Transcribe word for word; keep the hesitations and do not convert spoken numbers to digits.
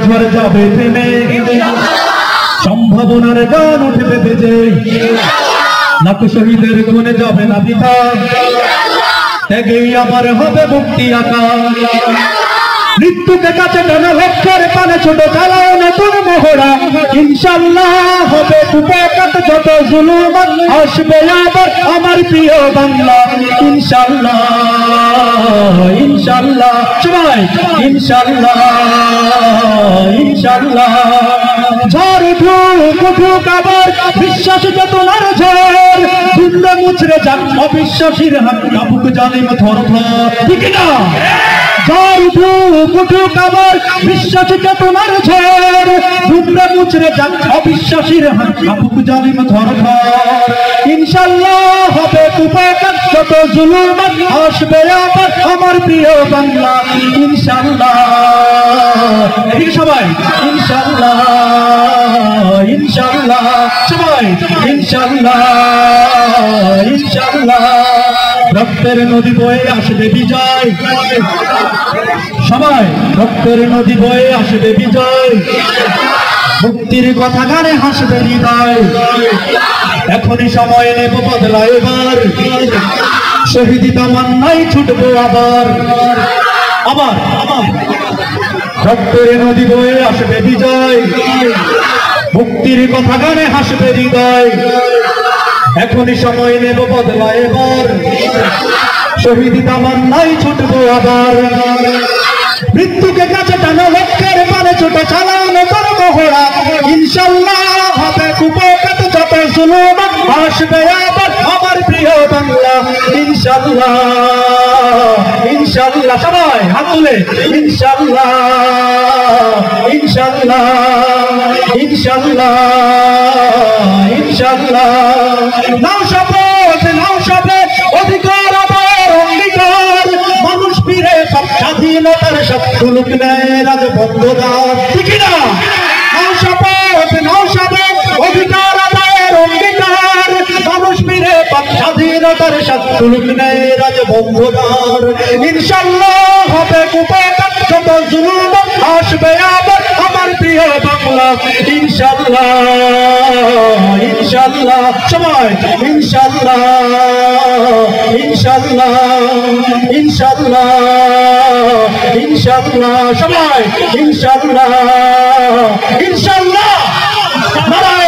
এবার যাবে থেমে, সম্ভাবনার গান উঠবে বেজে, লাখ শহীদের গুণে যাবে না বৃথা, ত্যাগেই আবার হবে মুক্তি আঁকা। মৃত্যুকে কাছে টানা লক্ষ্যের পানে ছোট চালাও নতুন মহড়া, ইনশাল্লাহ হবে কুপকাত যত জুলুম আসবে আবার আমার প্রিয় বাংলা। ইনশাল্লাহ ইনশাল্লাহ সবাই ইনশাল্লাহ ইনশাল্লাহ। ঝড় উঠুক উঠুক আবার বিশ্বাস চেতনার ঝড়, দুমড়ে মুচড়ে যাক অবিশ্বাসীর হাত, কাপুক জালিম থর থর, ঠিক না? ঝড় উঠুক উঠুক আবার বিশ্বাস চেতনার ঝড়, দুমড়ে মুচড়ে যাক অবিশ্বাসীর হাত, কাপুক জালিম থর থর। ইনশাল্লাহ হবে কুপকাত যত জুলুম আসবে আবার আমার প্রিয় বাংলা। ইনশাল্লাহ এদিকে সবাই ইনশাল্লাহ ইনশাল্লাহ সবাই ইনশাল্লাহ ইনশাল্লাহ। রক্তের নদী বয়ে আসবে বিজয়, সবাই রক্তের নদী বয়ে আসবে বিজয়, মুক্তির কথা গানে হাসবে হৃদয়। এখনই সময় নেব বদলা এবার, শহীদি তামান্নায় ছুটবো আবার আবার আবার। রক্তের নদী বয়ে আসবে বিজয়, মুক্তির কথা গানে হাসবে হৃদয়। এখনই সময় নেব বদলা এবার, শহীদি তামান্নায় ছুটবো আবার। মৃত্যুকে কাছে টানো লক্ষ্যের পানে ছোট চালাও নতুন মহড়া, ইনশাল্লাহ হবে কুপকাত যত জুলুম আসবে আবার আমার প্রিয় বাংলা। ইনশাল্লাহ ইনশাল্লাহ সবাই হাত তুলে ইনশাল্লাহ ইনশাল্লাহ ইনশাল্লাহ ইনশাল্লাহ। নাও শপথ নাও শপথ অধিকার আবার অঙ্গীকার, মানুষ ফিরে সব স্বাধীনতার সব তুলুক নেয় রাজবন্ধদার, ঠিক না? নাও শপথ নাও শপথ অধিকার আবার অঙ্গীকার, মানুষ ফিরে সব স্বাধীনতার সব তুলুক নেয় রাজবন্ধদার। ইনশাল্লাহ হবে কুপকাত যত জুলুম আসবে আবার আমার প্রিয় বাংলা। ইনশাল্লাহ ইনশাল্লাহ সবাই ইনশাল্লাহ ইনশাল্লাহ ইনশাল্লাহ ইনশাল্লাহ সবাই ইনশাল্লাহ ইনশাল্লাহ।